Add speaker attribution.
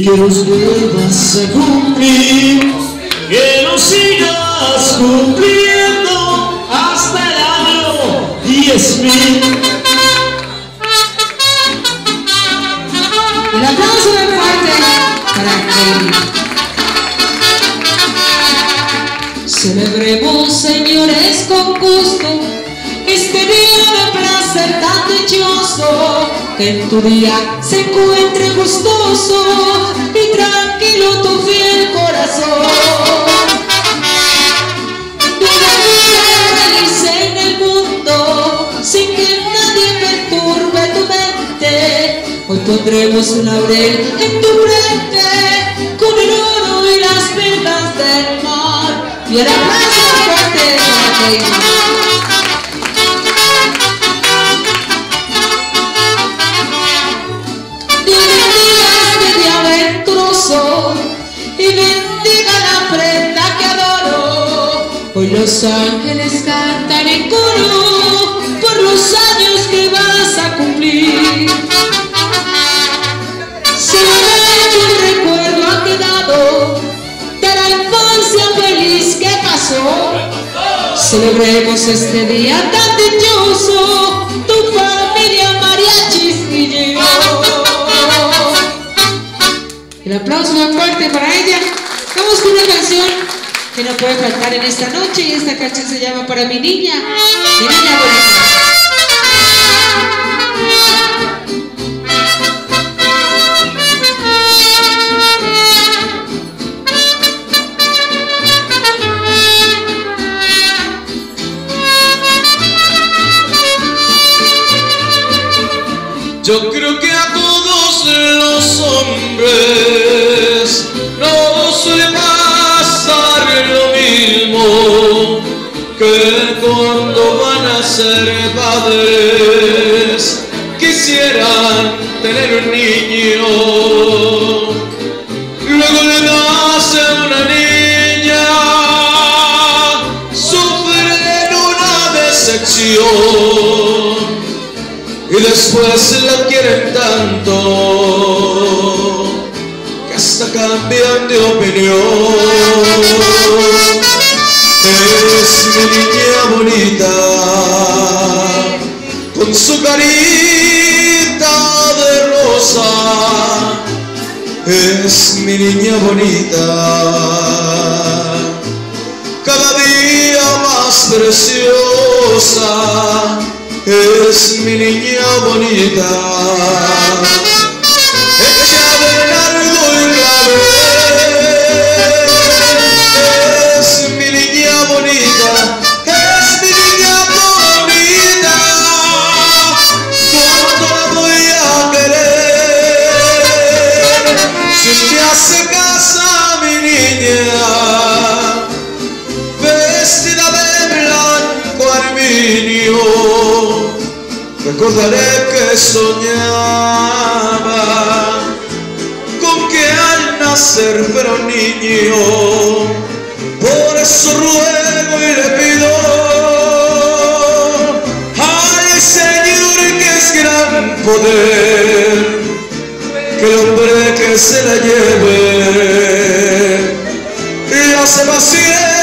Speaker 1: los debas a cumplir, que los sigas cumpliendo hasta el año 10.000.
Speaker 2: El aplauso muy fuerte para Kelly. Celebremos, señores, con gusto este día de placer tan dichoso, que en tu día se encuentre gustoso y tranquilo tu fiel corazón. Una vida feliz en el mundo, sin que nadie perturbe tu mente. Hoy pondremos un laurel en tu frente, con el oro y las perlas del mar. Y el aplauso fuerte para Kelly. Y bendiga la prenda que adoro. Hoy los ángeles cantan en coro por los años que vas a cumplir. Solamente un recuerdo ha quedado de la infancia feliz que pasó. Celebremos este día tan dichoso, tu familia, mariachis y yo. El aplauso más fuerte para ella. Vamos con una canción que no puede faltar en esta noche, y esta canción se llama Para mi niña bonita.
Speaker 1: Yo creo que a todos los hombres nos suele pasar lo mismo, que cuando van a ser padres quisieran tener un niño. Luego le nace una niña, sufren una decepción y después la quieren tanto que hasta cambian de opinión. Es mi niña bonita, con su carita de rosa. Es mi niña bonita, cada día más preciosa. Es mi niña bonita, hecha de nardo y clavel. Es mi niña bonita, es mi niña bonita. ¿Cuánto la voy a querer? Si me hace casa mi niña, vestida de blanco arminio. Recordaré que soñaba con que al nacer fuera un niño. Por eso ruego y le pido al Señor, que es gran poder, que el hombre que se la lleve la hace vacía